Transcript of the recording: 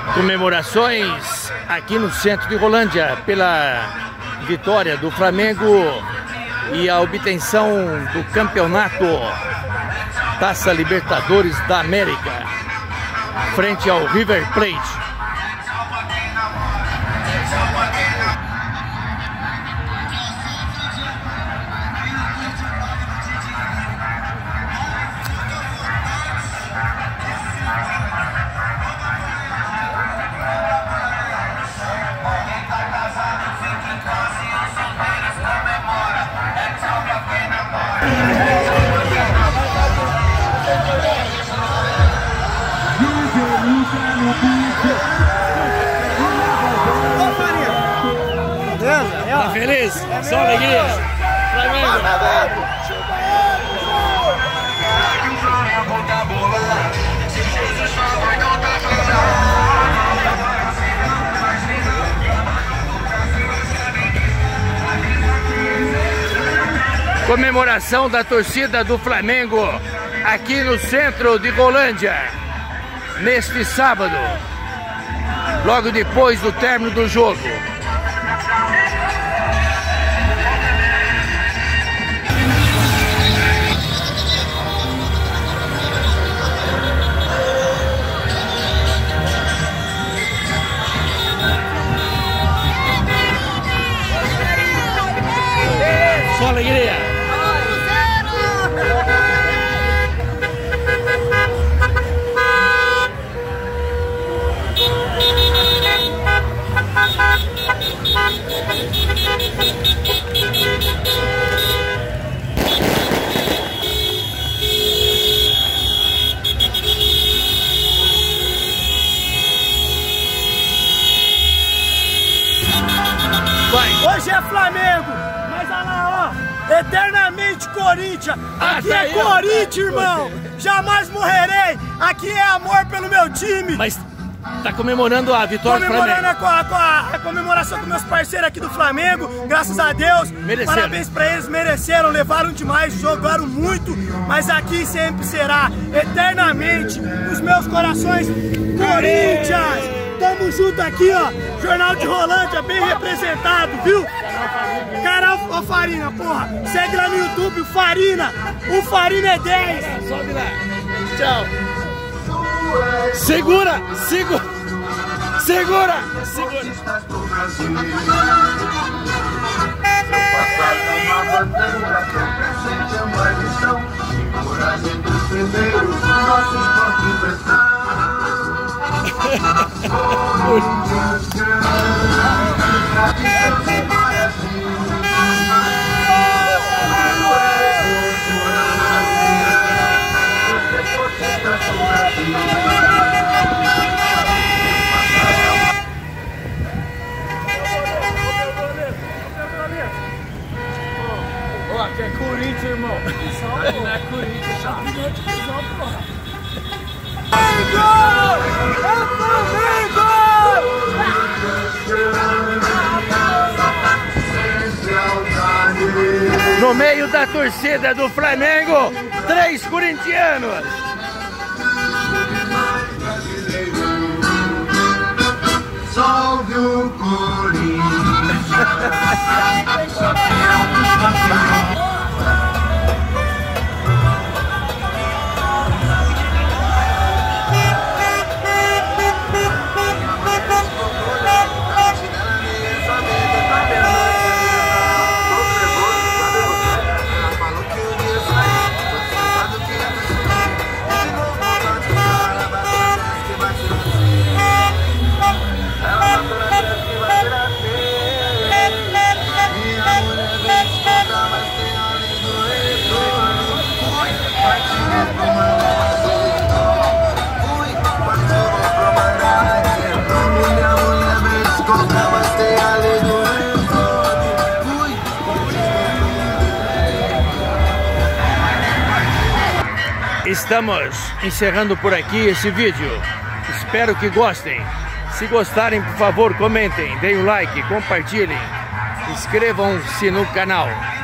Comemorações aqui no centro de Rolândia pela vitória do Flamengo e a obtenção do campeonato Taça Libertadores da América frente ao River Plate. Tá feliz? Só alegria? Flamengo! Comemoração da torcida do Flamengo aqui no centro de Rolândia neste sábado, logo depois do término do jogo. Só alegria! Hoje é Flamengo, mas olha lá, ó, eternamente Corinthians. Aqui é Corinthians, irmão. Jamais morrerei. Aqui é amor pelo meu time. Mas tá comemorando a vitória do Flamengo. Comemorando a comemoração com meus parceiros aqui do Flamengo. Graças a Deus. Mereceram. Parabéns pra eles, mereceram, levaram demais, jogaram muito. Mas aqui sempre será, eternamente, os meus corações, Corinthians. Tamo junto aqui, ó. Jornal de Rolândia, bem representado, viu? Canal ô Farina, porra. Segue lá no YouTube, o Farina. O Farina é 10. Sobe lá. Tchau. Segura, segura. Segura, segura. Ó, aqui é Corinthians, irmão. Não é Corinthians, já. No meio da torcida do Flamengo, 3 corintianos. Salve o Corinthians. Estamos encerrando por aqui esse vídeo. Espero que gostem. Se gostarem, por favor, comentem, deem um like, compartilhem, inscrevam-se no canal.